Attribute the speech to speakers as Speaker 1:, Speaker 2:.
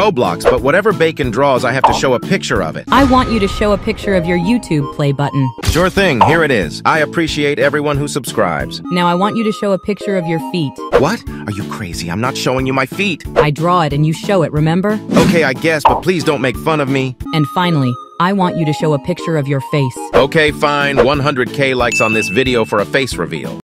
Speaker 1: Roblox, but whatever Bacon draws, I have to show a picture of it.
Speaker 2: I want you to show a picture of your YouTube play button.
Speaker 1: Sure thing, here it is. I appreciate everyone who subscribes.
Speaker 2: Now I want you to show a picture of your feet.
Speaker 1: What? Are you crazy? I'm not showing you my feet.
Speaker 2: I draw it and you show it, remember?
Speaker 1: Okay, I guess, but please don't make fun of me.
Speaker 2: And finally, I want you to show a picture of your face.
Speaker 1: Okay, fine. 100K likes on this video for a face reveal.